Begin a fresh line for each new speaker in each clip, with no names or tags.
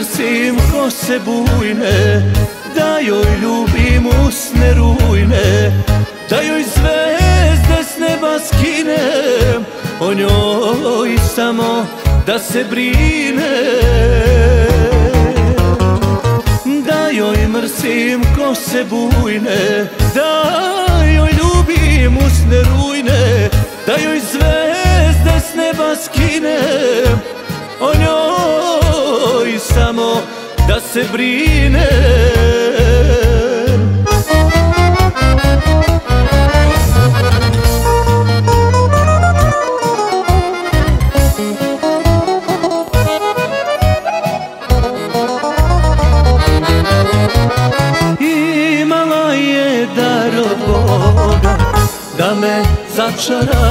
mrsim kose bujne, da joj ljubim usne rujne, da joj zvezde s neba skinem, o njoj samo da se brine. Da joj mrsim kose bujne, da joj ljubim usne rujne, da joj zvezde s neba skinem, o njoj samo da se brine. Imala je dar od Boga da me začara,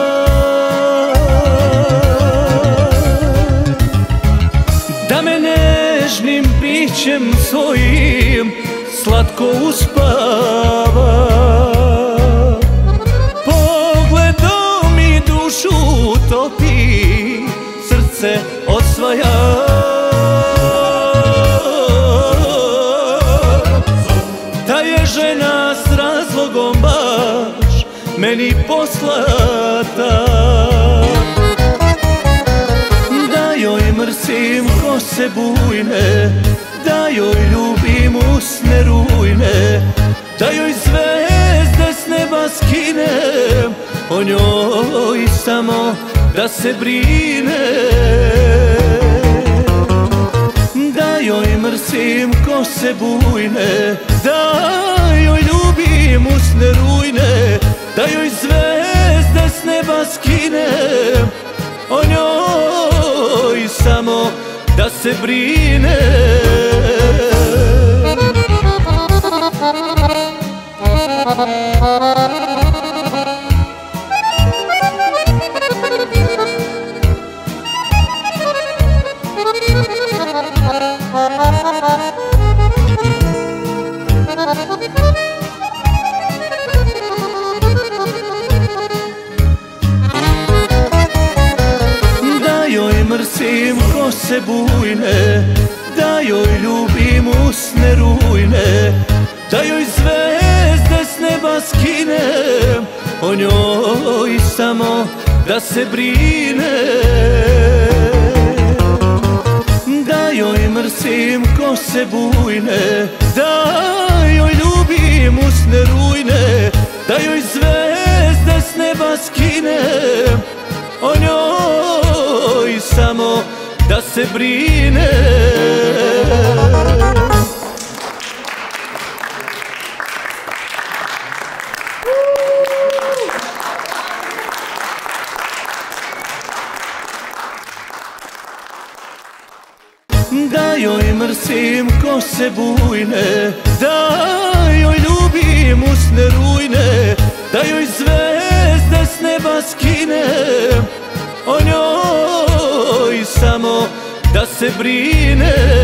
da me nežnim bićem svojim slatko uspava. Pogledom mi dušu topi, srce osvaja. Ta je žena s razlogom baš meni poslata, da joj mrsim kose bujne, da joj ljubim usne rujne, da joj zvezde s neba skinem, o njoj samo da se brine. Da joj mrsim kose bujne, da joj ljubim usne rujne, da joj zvezde s neba skinem, o njoj samo da se brine. Da joj mrsim kose bujne, da joj ljubim usne rujne, da joj zvezde s neba skinem, o njoj samo da se brine. Da joj mrsim kose bujne, da joj ljubim usne rujne, da joj zvezde s neba skinem, o njoj samo da se brine. Da joj mrsim kose bujne, da joj ljubim usne rujne, da joj zvezde s neba skinem, o njoj samo da se brine.